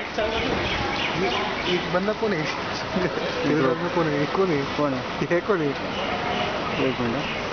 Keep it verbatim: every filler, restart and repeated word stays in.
ये बंदा कौन है? मेरे साथ में कौन है? कौन है? कौन है? ये कौन है? एक मिनट